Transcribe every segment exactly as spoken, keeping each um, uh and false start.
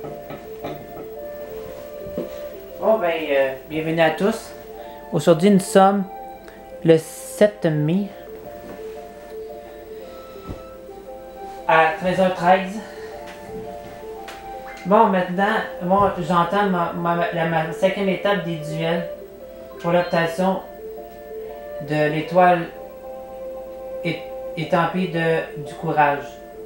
Bon ben, euh, bienvenue à tous. Aujourd'hui nous sommes le sept mai à treize heures treize. Bon maintenant, bon, j'entends ma, ma, la ma cinquième étape des duels pour l'optation de l'étoile é, étampée de, du courage.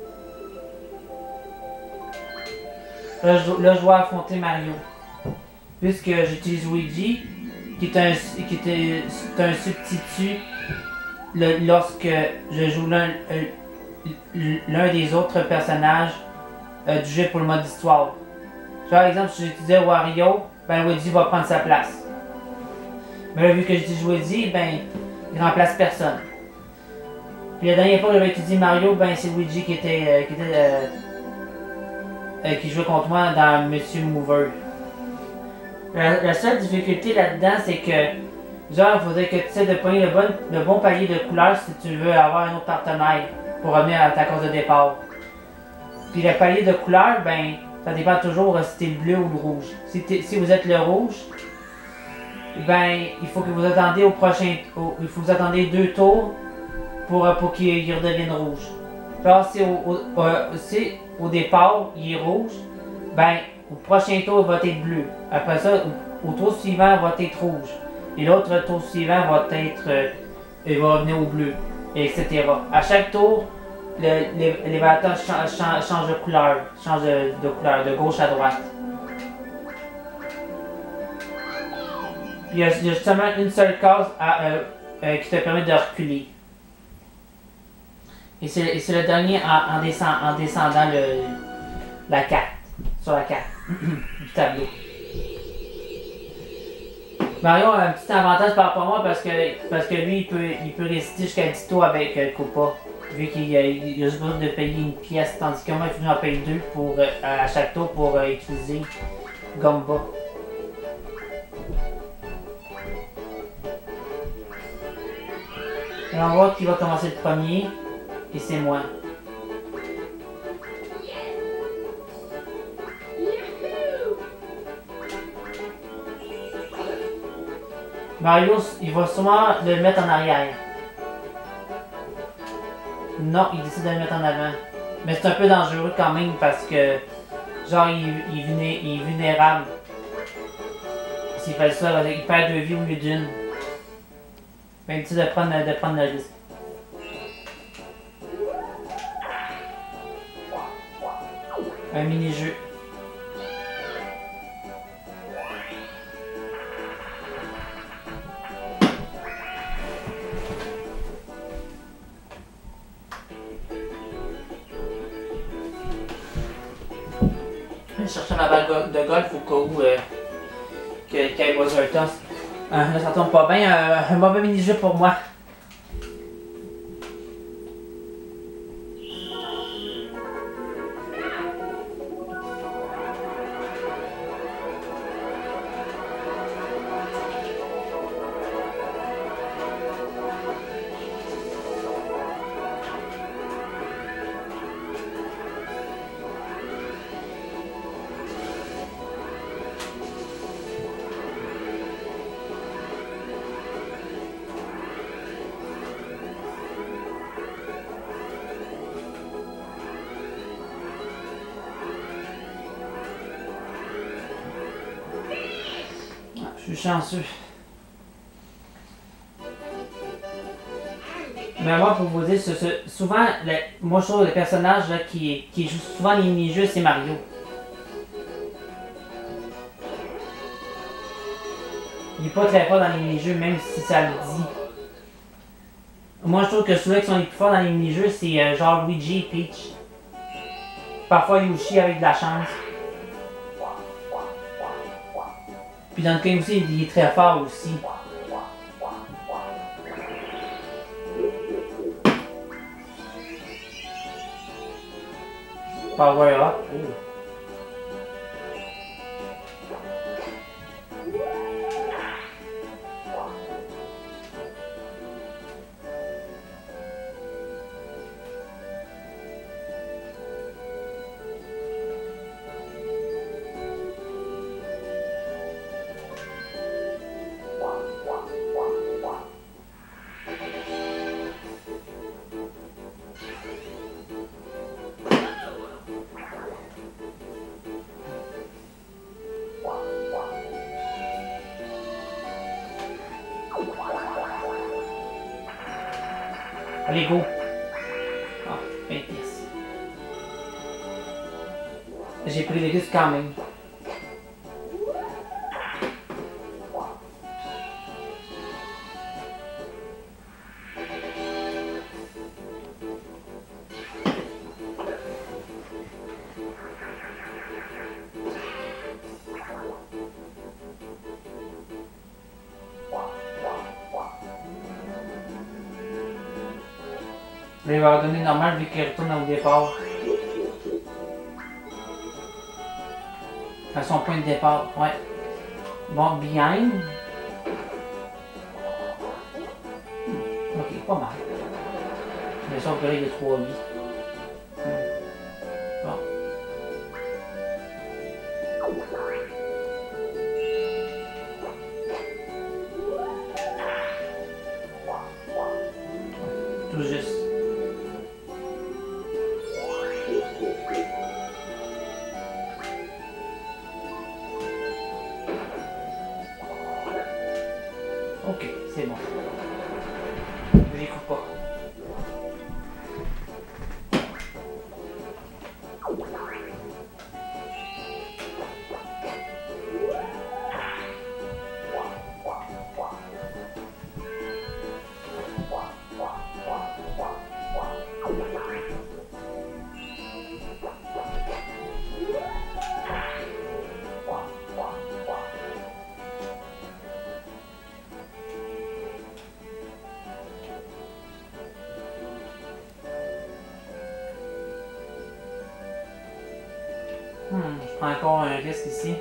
Là je, là, je dois affronter Mario. Puisque j'utilise Luigi, qui est un, qui est un substitut le, lorsque je joue l'un l'un des autres personnages euh, du jeu pour le mode histoire. Par exemple, si j'utilisais Wario, ben Luigi va prendre sa place. Mais là, vu que j'utilise Luigi, ben il remplace personne. Puis la dernière fois que j'avais utilisé Mario, ben c'est Luigi qui était, euh, qui, était euh, euh, qui jouait contre moi dans Monsieur Mover. La, la seule difficulté là-dedans, c'est que, genre, il faudrait que tu essaies de pogner le bon, le bon palier de couleurs si tu veux avoir un autre partenaire pour revenir à ta course de départ. Puis le palier de couleurs, ben, ça dépend toujours si t'es le bleu ou le rouge. Si, si vous êtes le rouge, ben, il faut que vous attendiez au prochain, au, il faut que vous attendiez deux tours pour, pour qu'il redevienne rouge. Genre, si au, au, euh, si au départ, il est rouge, ben, au prochain tour, il va être bleu. Après ça, au, au tour suivant, il va être rouge. Et l'autre tour suivant va être... Euh, il va revenir au bleu. Et etc. À chaque tour, l'élévateur change, change, change de couleur. Change de, de couleur, de gauche à droite. Puis il y a, il y a seulement une seule case à, euh, euh, qui te permet de reculer. Et c'est le dernier en, en, descend, en descendant le, la carte. Sur la carte du tableau. Mario a un petit avantage par rapport à moi parce que, parce que lui il peut, il peut résister jusqu'à dix tours avec euh, Koopa. Vu qu'il a, il a juste besoin de payer une pièce, tandis que moi il faut que j'en paye deux pour, euh, à chaque tour pour euh, utiliser Gumba. Et on voit qui va commencer le premier, et c'est moi. Mario, il va sûrement le mettre en arrière. Non, il décide de le mettre en avant. Mais c'est un peu dangereux quand même parce que, genre, il, il, vulné, il est vulnérable. S'il fait ça, il perd deux vies au lieu d'une. Ben, il décide de prendre, de prendre le risque. Un mini-jeu. Je cherche ma balle de golf au cas où euh, qu'elle ait besoin de toss. Euh, là ça tombe pas bien, euh, un mauvais mini-jeu pour moi. Je suis chanceux. Mais moi, pour vous dire, ce, ce, souvent, le, moi je trouve le personnage là, qui, qui joue souvent les mini-jeux, c'est Mario. Il n'est pas très fort dans les mini-jeux, même si ça le dit. Moi, je trouve que ceux-là qui sont les plus forts dans les mini-jeux, c'est euh, genre Luigi et Peach. Parfois Yoshi avec de la chance. Puis dans le cas aussi, il est très fort aussi. Power up. Oh. Allez, go! Ah, vingt pièces. J'ai pris des risques quand même. Il va leur donner normal vu qu'il retourne au départ. À son point de départ, ouais. Bon, behind. Hmm. Ok, pas mal. Mais sauf que là, il y a trois vies. Hmm. Bon. Tout juste. Ok, c'est bon. Je l'écoute pas. Hmm, je prends encore un risque ici.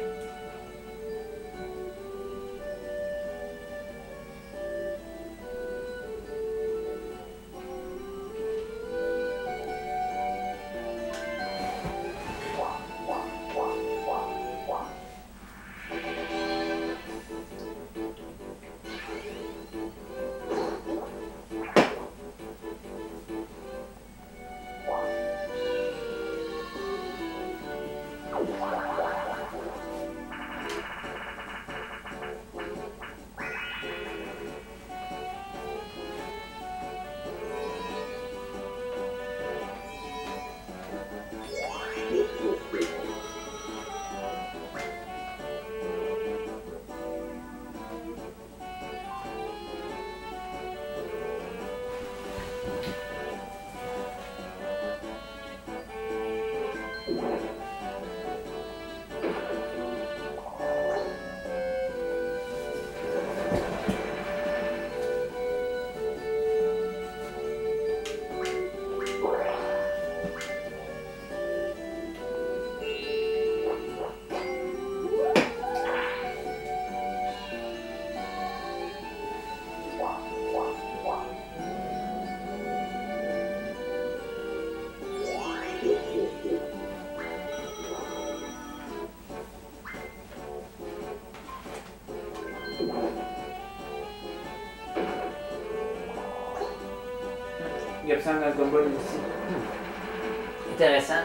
Il y a besoin d'un gumball aussi. Hmm. Intéressant.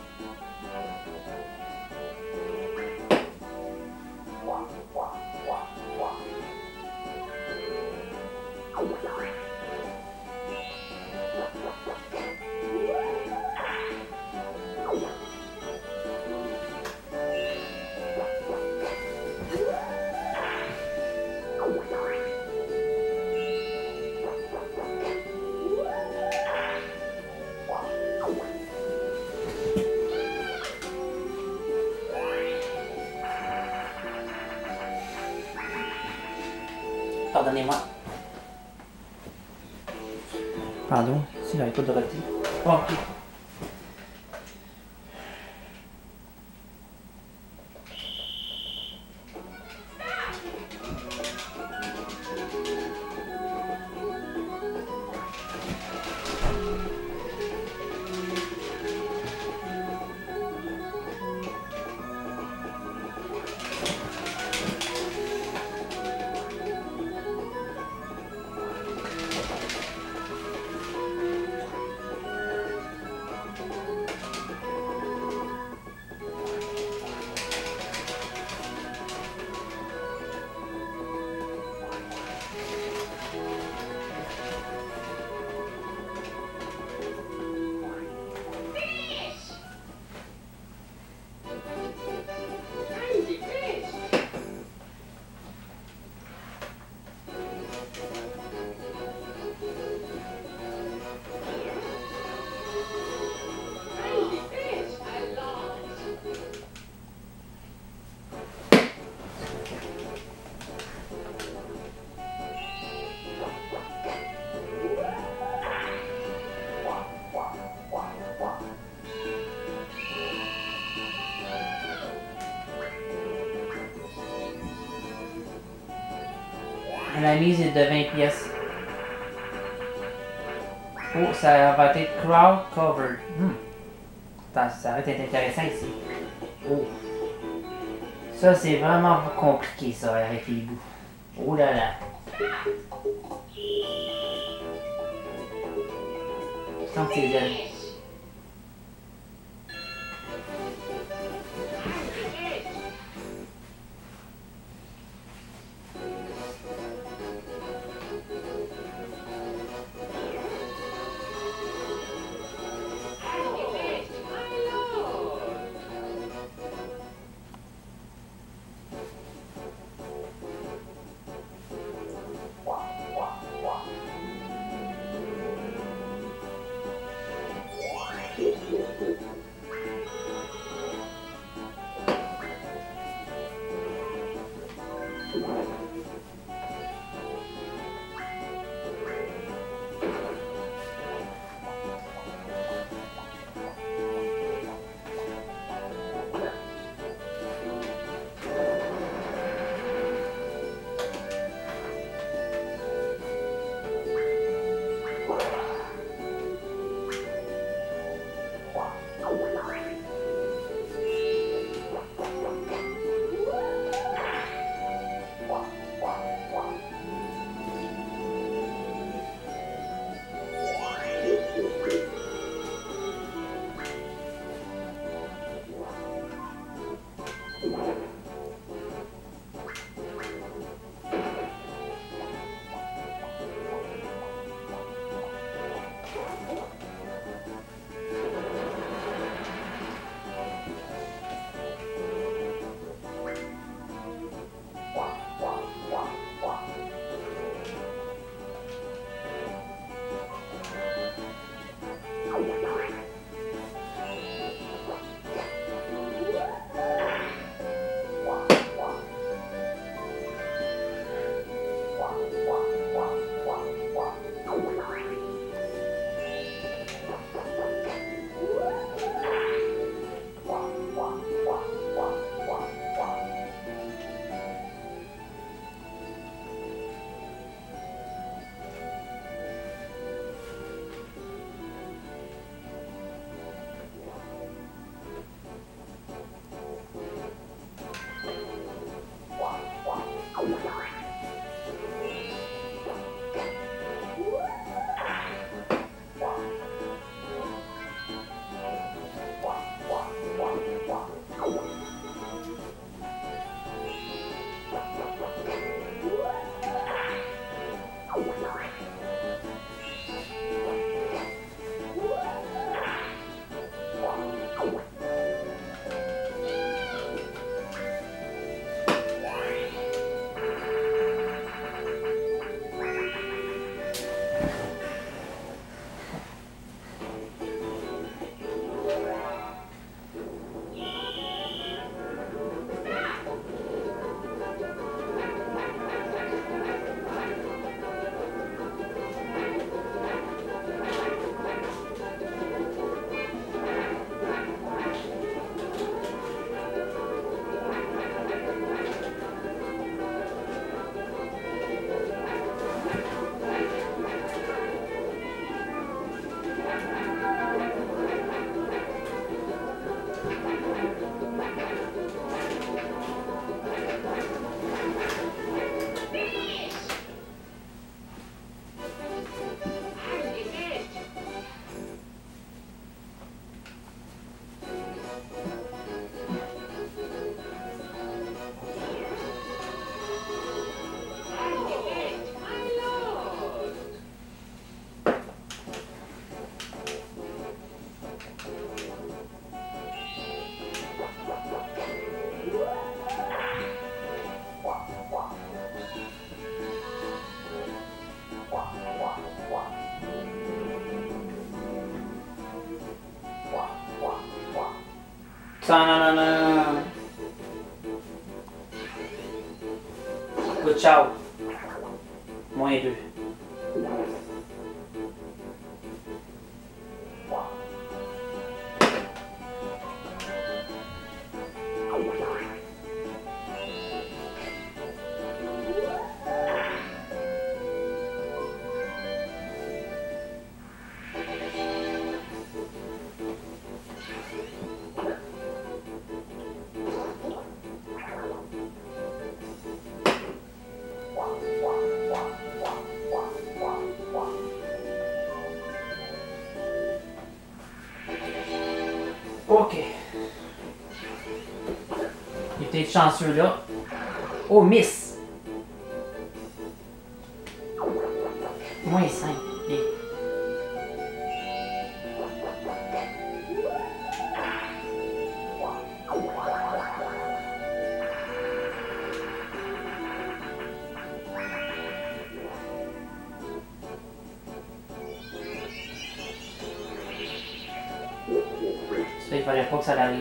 Pardonnez-moi. Pardon, si j'avais pas de rôti. Bon, ok. La mise est de vingt pièces. Oh, ça va être crowd covered. Hmm. Attends, ça va être intéressant ici. Oh. Ça, c'est vraiment compliqué, ça, avec les bouts. Oh là là. Sans ses ailes. Ta-na-na-na. Good ciao. Moins deux. Ok. Il est peut-être chanceux là. Oh, miss! Moins cinq. Et... Ça, il fallait pas que ça l'arrive.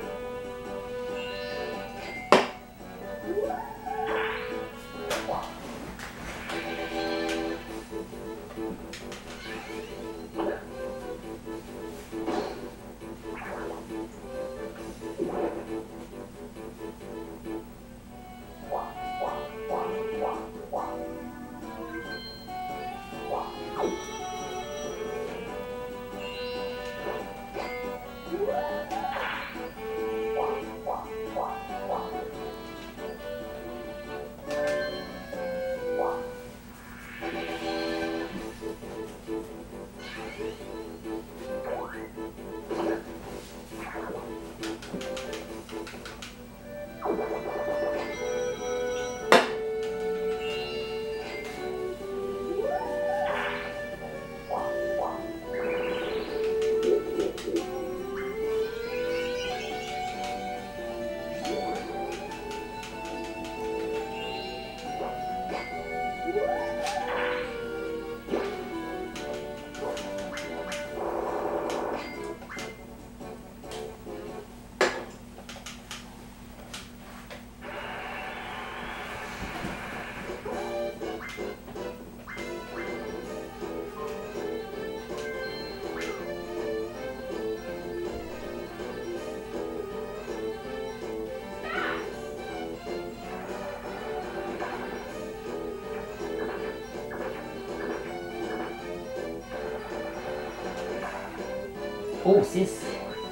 Oh, six.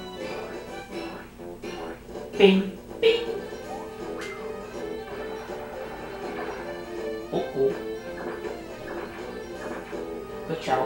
Ping, ping. Oh, oh. Good job.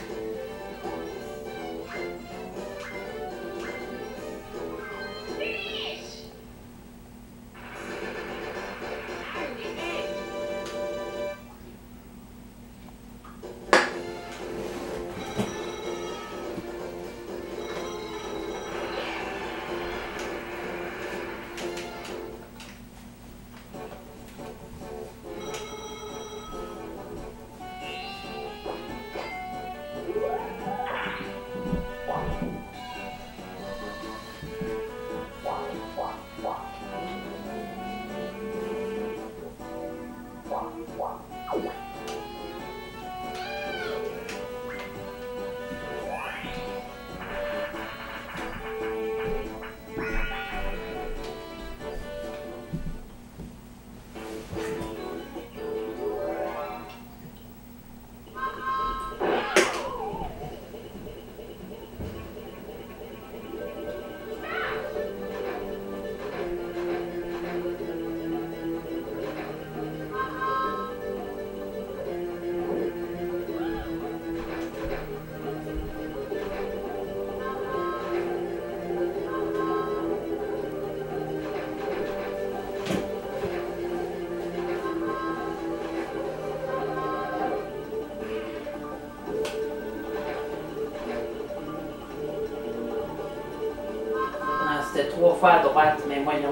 C'était trois fois à droite, mais voyons.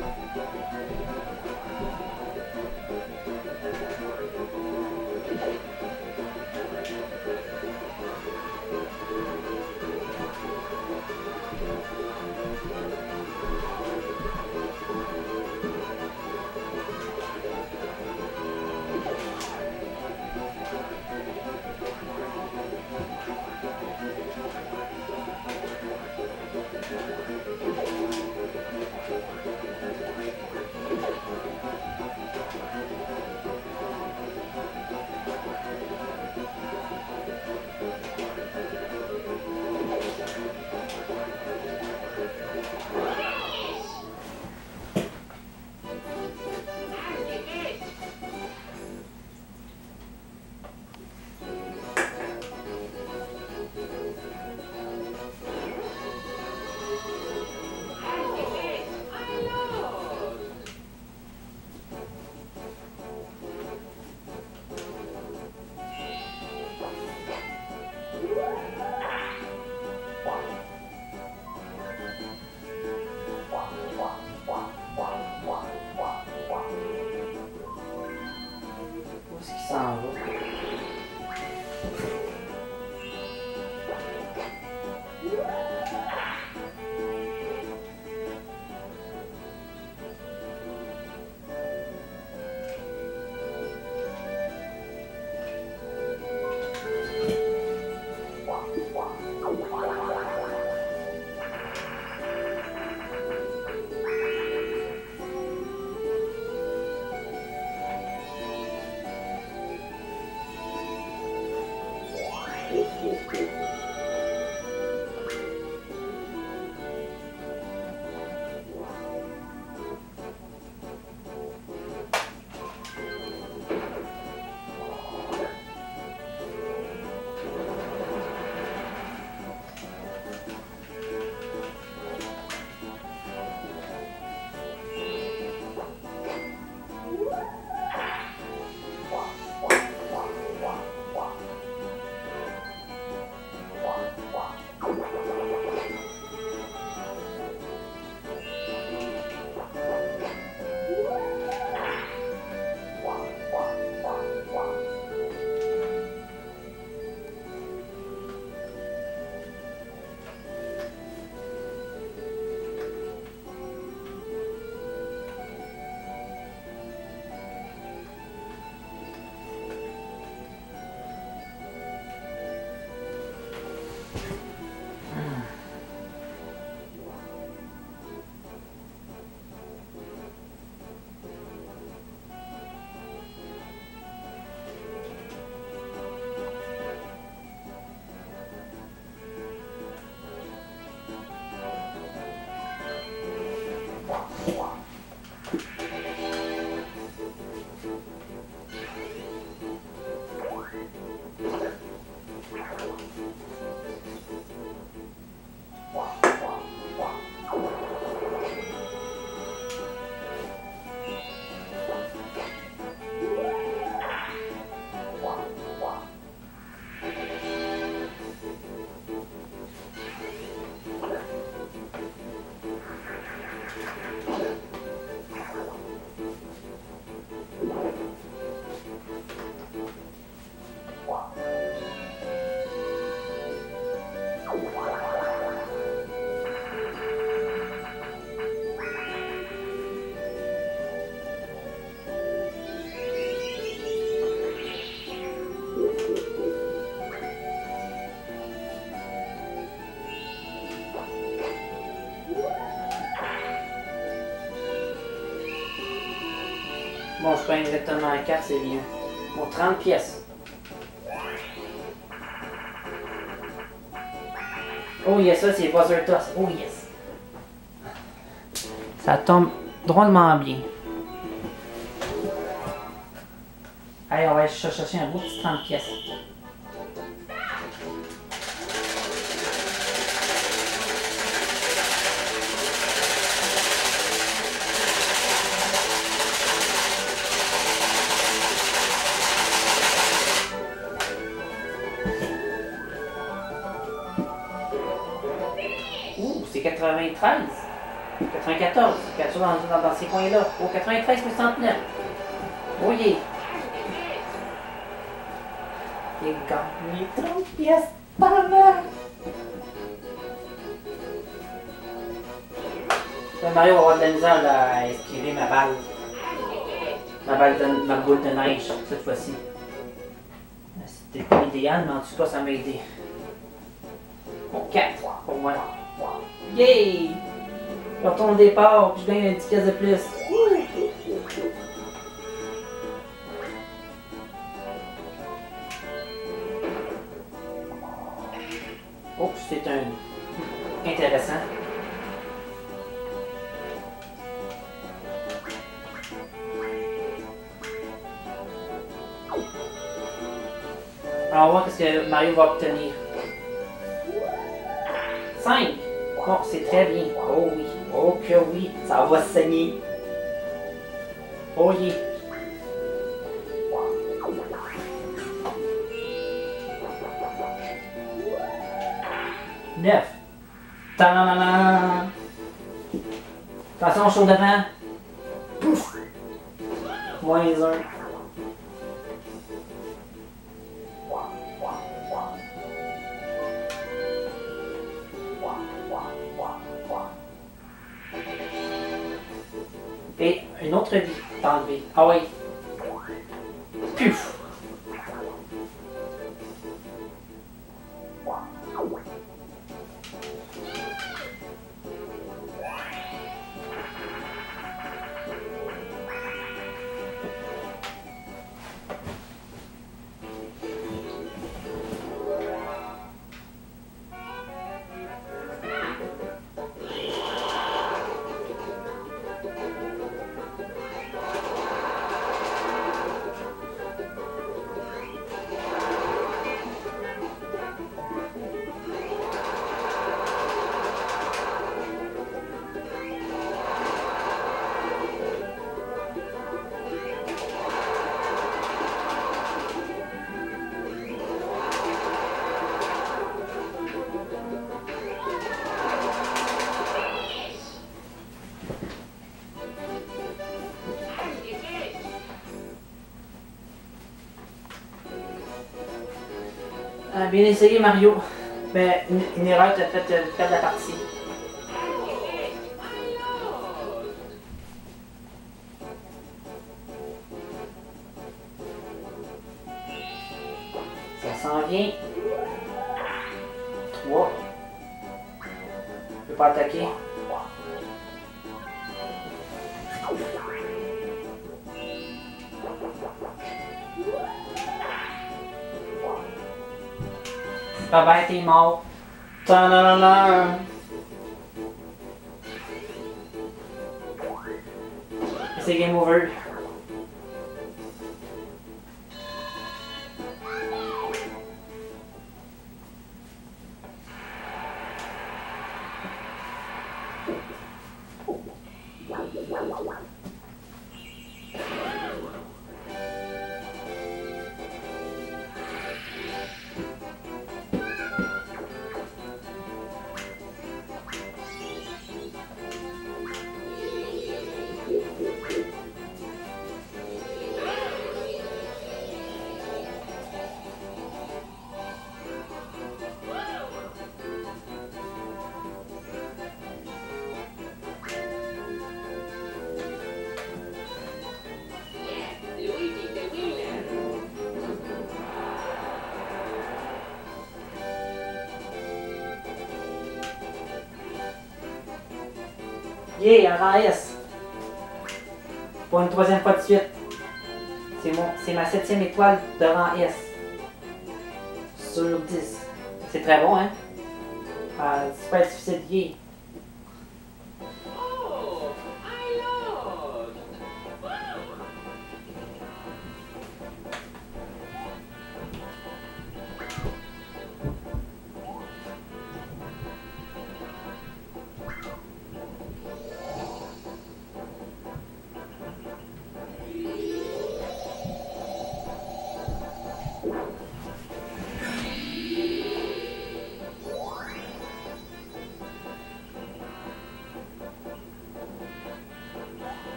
Bon, je prends exactement la carte, c'est bien. Bon, trente pièces. Oh yes, ça c'est Buzzer Toss. Oh yes. Ça tombe drôlement bien. Allez, on va aller chercher un beau petit trente pièces. Ouh, c'est quatre-vingt-treize. quatre-vingt-quatorze, quelque chose dans, dans, dans ces coins-là. Oh, quatre-vingt-treize soixante-neuf. Oh yeah. J'ai gagné trente pièces par an. Mario va avoir de la misère là, à esquiver ma balle. Ma balle de, ma boule de neige, cette fois-ci. C'était pas idéal, mais en tout cas, ça m'a aidé. Bon, quatre pour moi. Yay! Je retourne au départ, puis je gagne un dix pièces de plus. Oh, c'est un... intéressant. Alors, on va voir ce que Mario va obtenir. cinq. Bon, c'est très bien. Oh oui. Oh que oui. Ça va saigner. Oh yeah. neuf. Ta-da-da-da. Attention, chaud devant. Pouf. Moins un. Et une autre vie t'enlever. Ah oui. Puf. Ah, bien essayé, Mario. Mais une, une erreur t'a fait euh, perdre la partie. Ça s'en vient. trois. Je peux pas attaquer. Bye bye, t'es mort. Ta-da-da-da. C'est game over. Yeah, un rang S. Pour une troisième fois de suite. C'est mon, c'est ma septième étoile de rang S. Sur dix. C'est très bon, hein? Euh, c'est pas difficile de gagner.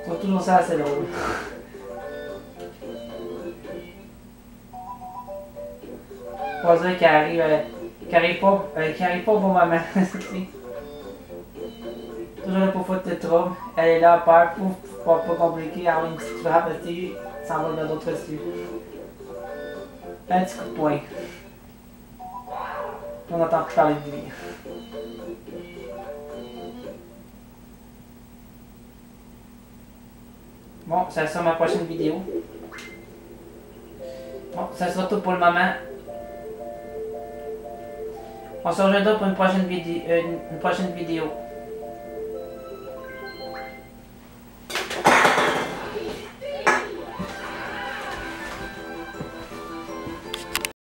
trouve toujours ça assez drôle. Bowser qui arrive, euh, qui arrive pas, euh, qui arrive pas au bon moment. Toujours là pour foutre de trouble. Elle est là, peur, pouf, pas, pas compliqué, avoir une petite frappe, tu s'en va dans d'autres cieux. Un petit coup de poing. On n'entend plus parler de lui. Bon, ça sera ma prochaine vidéo. Bon, ça sera tout pour le moment. On se rejoindra pour une prochaine vidéo. Une, une prochaine vidéo.